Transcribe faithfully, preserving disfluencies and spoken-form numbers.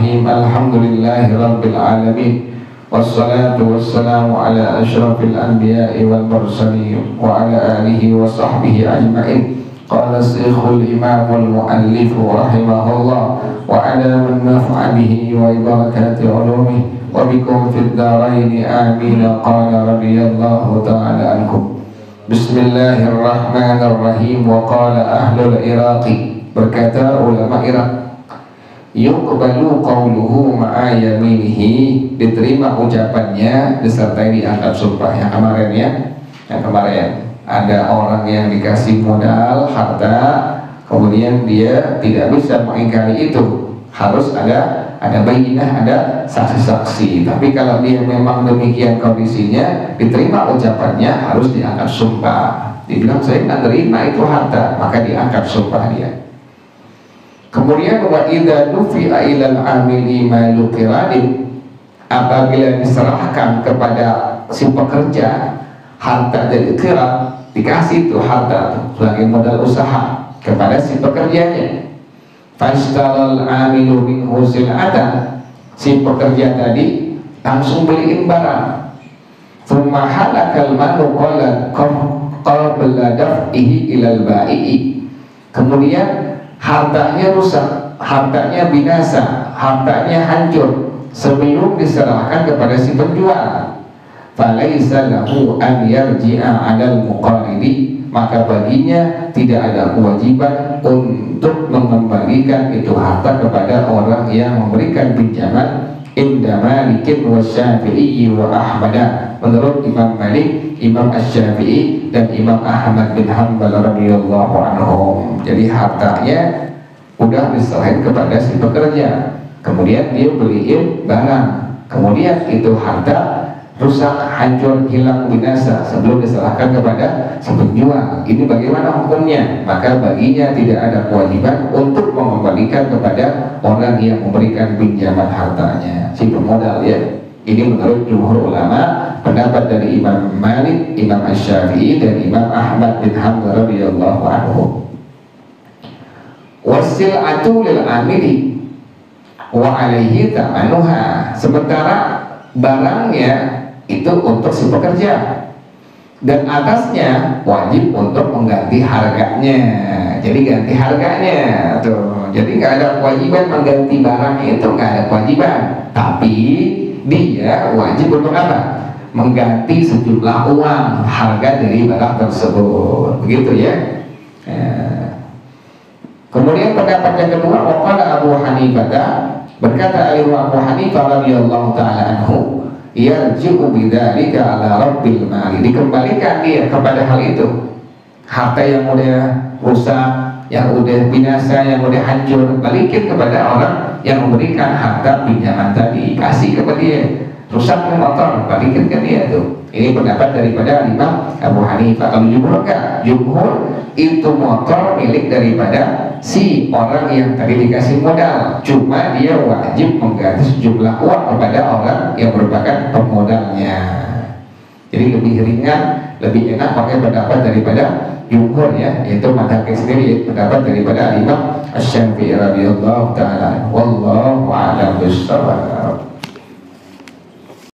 Bismillahirrahmanirrahim. Alhamdulillahirabbil alamin. Wassalatu wassalamu ala asyrafil anbiya'i wal mursalin wa ala alihi wa sahbihi ajma'in. Qala Syekhul Imamul Muallif rahimahullah wa ala man nafa'a bihi wa barakati ulumihi wa bikum fid dharain amin. Qala radhiyallahu ta'ala ankum. Bismillahirrahmanirrahim. Wa qala ahlul Iraqi, berkata ulama Irak, yuqbalu qawluhu ma'a yaminihi, diterima ucapannya disertai diangkat sumpah. Yang kemarin ya, yang kemarin ada orang yang dikasih modal harta, kemudian dia tidak bisa mengingkari itu, harus ada ada bayinah, ada saksi-saksi. Tapi kalau dia memang demikian kondisinya, diterima ucapannya harus diangkat sumpah. Dibilang saya nggak terima itu harta, maka diangkat sumpah dia. Kemudian wa idza dufi'a ilal amili ma yuqiradin, apabila diserahkan kepada si pekerja harta dari iqrar, dikasih itu harta sebagai modal usaha kepada si pekerjanya. Fashtalal amilu minhu sil'atan, si pekerja tadi langsung beliin barang. Tsumma halakal malu qabla daf'ihi ilal bai'i, kemudian hartanya rusak, hartanya binasa, hartanya hancur sebelum diserahkan kepada si penjual. Falaisa lahu an yarji'a 'alal muqaridi, maka baginya tidak ada kewajiban untuk mengembalikan itu harta kepada orang yang memberikan pinjaman. Inda Malikin wa Syafi'i wa Ahmad, menurut Imam Malik, Imam Asy-Syafi'i dan Imam Ahmad bin Hanbal radhiyallahu anhum. Jadi hartanya udah diserahin kepada si pekerja, kemudian dia beliin barang, kemudian itu harta rusak, hancur, hilang, binasa sebelum diserahkan kepada si penjual. Ini bagaimana hukumnya? Maka baginya tidak ada kewajiban untuk mengembalikan kepada orang yang memberikan pinjaman hartanya, si pemodal ya. Ini menurut jumhur ulama, pendapat dari Imam Malik, Imam Asy-Syafi'i dan Imam Ahmad bin Hanbal radhiyallahu anhu. Wasil'atu lil amili wa alaihi tamanuha, sementara barangnya itu untuk si pekerja dan atasnya wajib untuk mengganti harganya. Jadi ganti harganya tuh. Jadi nggak ada kewajiban mengganti barangnya, itu nggak ada kewajiban. Tapi dia wajib untuk apa? Mengganti sejumlah uang harga dari barang tersebut. Begitu ya. Ya. Kemudian pendapat yang kedua, waqala Abu Hanifah, berkata Abu Hanifah radhiyallahu taala anhu, yarji'u bidzalika 'ala rabbil mali, dikembalikan dia kepada hal itu. Harta yang udah rusak, yang udah binasa, yang udah hancur, balikin kepada orang yang memberikan harta pinjaman tadi, kasih kepada dia. Rusaknya motor, balikin ke dia tuh. Ini pendapat daripada Imam Abu Hanifah. Kalau jumhur enggak, jumhur itu motor milik daripada si orang yang tadi dikasih modal, cuma dia wajib mengganti sejumlah uang kepada orang yang merupakan pemodalnya. Jadi lebih ringan, lebih enak pakai pendapat daripada jumhur ya, yaitu madhab sendiri, pendapat daripada Imam Asy-Syafi'i radhiyallahu ta'ala. Wallahu a'lam bishawab.